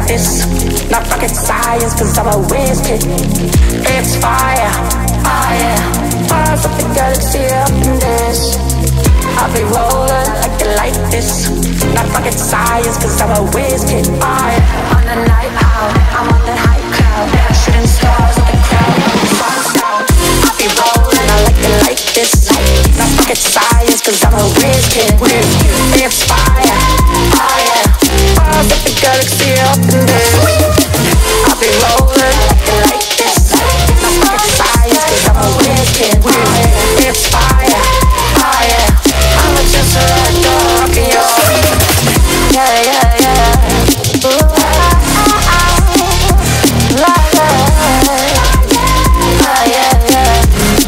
this. Not rocket science, cause I'm a Wizkid. It's fire, fire. Fires up the galaxy up in this. I'll be rolling like you like this. Not rocket science, cause I'm a Wizkid. Fire. On the night out, I'm on the high cloud. Shooting stars at the crowd, sun's out. I'll be rolling, I like this. Not rocket science, cause I'm a Wizkid. It's fire, fire. Fires up the galaxy up in this. I'll be rolling like this. Not rocket science, cause I'm a Wizkid. It's fire, fire. I'm just a dog in your yeah, yeah, yeah. Ooh, yeah, yeah.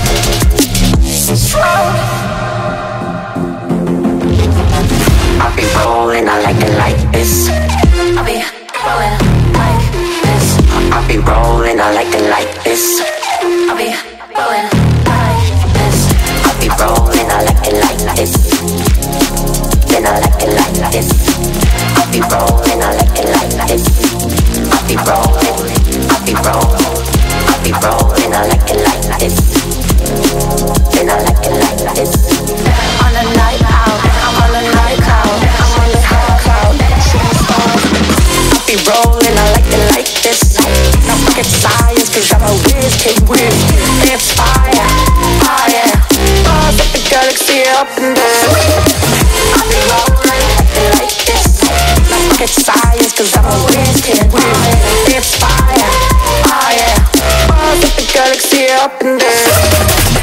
I'll be rolling, I like it like this. I'll be rolling like this. I'll be rolling, I like it like this. I'll be rolling like this. I'll be rolling, I like it like this. Then I like it like this. I'll be rolling, I like it like this. I'll be rolling, I'll be rolling, I'll be rolling, I like it like this. Then I like it like this. On the night out, I'm on the night cloud, I'm on the high cloud, shooting stars. I'll be rolling, I like it like this. Not rocket science, cause I'm a Wizkid. It's fire, fire. Stars up the galaxy up in this. I'll be rolling like this. Not rocket science, cause I'm a Wizkid. It's fire, fire. Stars up the galaxy up in this.